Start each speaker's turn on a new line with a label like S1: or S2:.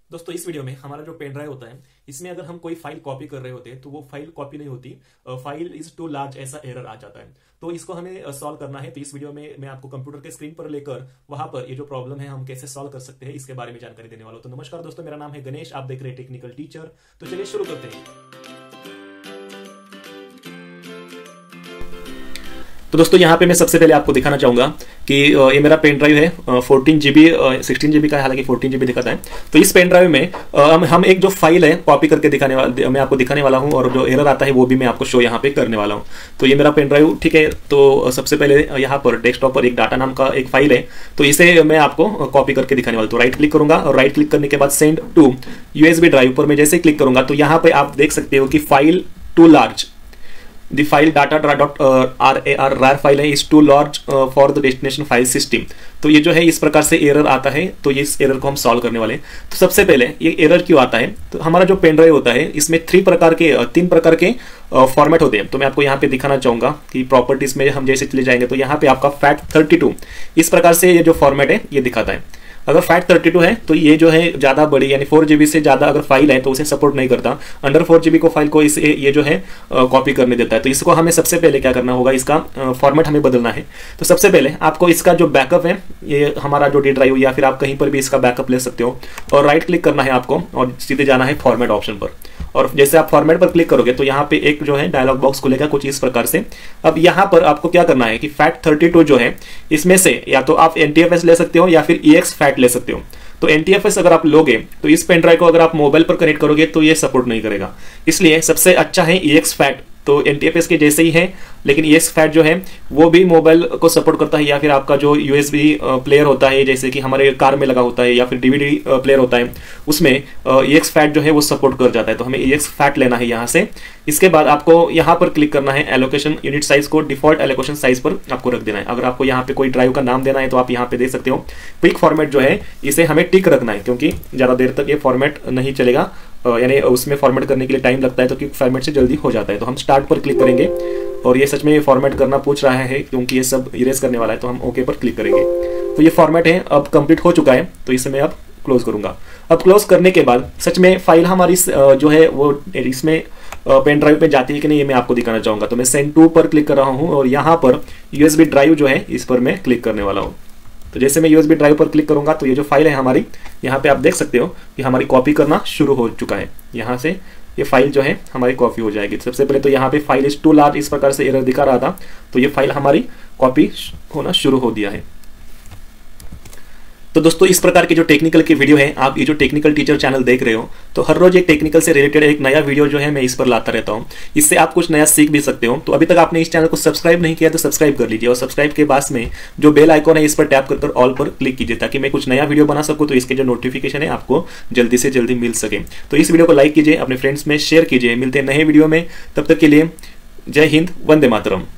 S1: दोस्तों इस वीडियो में हमारा जो पेन ड्राइव होता है इसमें अगर हम कोई फाइल कॉपी कर रहे होते हैं तो वो फाइल कॉपी नहीं होती, फाइल इज टू लार्ज ऐसा एरर आ जाता है। तो इसको हमें सॉल्व करना है। तो इस वीडियो में मैं आपको कंप्यूटर के स्क्रीन पर लेकर वहां पर ये जो प्रॉब्लम है हम कैसे सॉल्व कर सकते हैं इसके बारे में जानकारी देने वाला हूं। तो नमस्कार दोस्तों, मेरा नाम है गणेश, आप देख रहे हैं टेक्निकल टीचर। तो चलिए शुरू करते हैं। तो दोस्तों यहाँ पे मैं सबसे पहले आपको दिखाना चाहूंगा कि ये मेरा पेन ड्राइव है 14 GB 16 GB का है, हालांकि 14 GB दिखाता है। तो इस पेन ड्राइव में हम एक जो फाइल है कॉपी करके मैं आपको दिखाने वाला हूँ और जो एरर आता है वो भी मैं आपको शो यहाँ पे करने वाला हूँ। तो ये मेरा पेन ड्राइव ठीक है। तो सबसे पहले यहाँ पर डेस्कटॉप पर एक डाटा नाम का एक फाइल है, तो इसे मैं आपको कॉपी करके दिखाने वाला हूँ। तो राइट क्लिक करूंगा और राइट क्लिक करने के बाद सेंड टू USB ड्राइव पर मैं जैसे क्लिक करूंगा तो यहाँ पे आप देख सकते हो कि file too large, the file data.rar file है is too large for the destination file system. तो ये जो है इस प्रकार से एरर आता है। तो ये इस एरर को हम सॉल्व करने वाले हैं। तो सबसे पहले ये एरर क्यों आता है, तो हमारा जो पेन ड्राइव होता है इसमें तीन प्रकार के फॉर्मेट होते हैं। तो मैं आपको यहाँ पे दिखाना चाहूंगा कि प्रॉपर्टीज में हम जैसे चले जाएंगे तो यहाँ पे आपका FAT32 इस प्रकार से ये जो फॉर्मेट है ये दिखाता है। अगर FAT32 है तो ये जो है ज्यादा बड़ी यानी 4 GB से ज्यादा अगर फाइल है तो उसे सपोर्ट नहीं करता। अंडर 4 GB को फाइल को इसे ये जो है कॉपी करने देता है। तो इसको हमें सबसे पहले क्या करना होगा, इसका फॉर्मेट हमें बदलना है। तो सबसे पहले आपको इसका जो बैकअप है, ये हमारा जो डी ड्राइव या फिर आप कहीं पर भी इसका बैकअप ले सकते हो, और राइट क्लिक करना है आपको और सीधे जाना है फॉर्मेट ऑप्शन पर। और जैसे आप फॉर्मेट पर क्लिक करोगे तो यहाँ पे एक जो है डायलॉग बॉक्स खुलेगा कुछ इस प्रकार से। अब यहाँ पर आपको क्या करना है कि FAT32 जो है इसमें से या तो आप NTFS ले सकते हो या फिर EXFAT ले सकते हो। तो NTFS अगर आप लोगे तो इस पेन ड्राइव को अगर आप मोबाइल पर कनेक्ट करोगे तो ये सपोर्ट नहीं करेगा, इसलिए सबसे अच्छा है EXFAT। तो NTFS के जैसे ही है, लेकिन EXFAT जो है वो भी मोबाइल को सपोर्ट करता है या फिर आपका जो USB प्लेयर होता है जैसे कि हमारे कार में लगा होता है या फिर DVD प्लेयर होता है उसमें EXFAT जो है वो सपोर्ट कर जाता है। तो हमें EXFAT लेना है यहाँ से। इसके बाद आपको यहाँ पर क्लिक करना है, एलोकेशन यूनिट साइज को डिफॉल्ट एलोकेशन साइज पर आपको रख देना है। अगर आपको यहाँ पे कोई ड्राइव का नाम देना है तो आप यहाँ पे दे सकते हो। क्विक फॉर्मेट जो है इसे हमें टिक रखना है क्योंकि ज़्यादा देर तक ये फॉर्मेट नहीं चलेगा, यानी उसमें फॉर्मेट करने के लिए टाइम लगता है, तो क्विक फॉर्मेट से जल्दी हो जाता है। तो हम स्टार्ट पर क्लिक करेंगे और ये सच में फॉर्मेट करना पूछ रहा है क्योंकि ये सब इरेज करने वाला है, तो हम ओके पर क्लिक करेंगे। तो ये फॉर्मेट है अब कंप्लीट हो चुका है, तो इसे मैं अब क्लोज करूंगा। अब क्लोज करने के बाद सच में फाइल हमारी जो है वो इसमें पेन ड्राइव पे जाती है कि नहीं ये मैं आपको दिखाना चाहूंगा। तो मैं सेंड टू पर क्लिक कर रहा हूँ और यहाँ पर USB ड्राइव जो है इस पर मैं क्लिक करने वाला हूँ। तो जैसे मैं USB ड्राइव पर क्लिक करूंगा तो ये जो फाइल है हमारी, यहाँ पे आप देख सकते हो कि हमारी कॉपी करना शुरू हो चुका है। यहाँ से ये फाइल जो है हमारी कॉपी हो जाएगी। सबसे पहले तो यहाँ पे फाइल इज टू लार्ज इस प्रकार से एरर दिखा रहा था, तो ये फाइल हमारी कॉपी होना शुरू हो दिया है। तो दोस्तों इस प्रकार की जो टेक्निकल की वीडियो है, आप ये जो टेक्निकल टीचर चैनल देख रहे हो, तो हर रोज एक टेक्निकल से रिलेटेड एक नया वीडियो जो है मैं इस पर लाता रहता हूँ। इससे आप कुछ नया सीख भी सकते हो। तो अभी तक आपने इस चैनल को सब्सक्राइब नहीं किया तो सब्सक्राइब कर लीजिए और सब्सक्राइब के बाद में जो बेल आइकॉन है इस पर टैप कर ऑल पर क्लिक कीजिए ताकि मैं कुछ नया वीडियो बना सकूँ तो इसके जो नोटिफिकेशन है आपको जल्दी से जल्दी मिल सके। तो इस वीडियो को लाइक कीजिए, अपने फ्रेंड्स में शेयर कीजिए। मिलते हैं नए वीडियो में, तब तक के लिए जय हिंद, वंदे मातरम।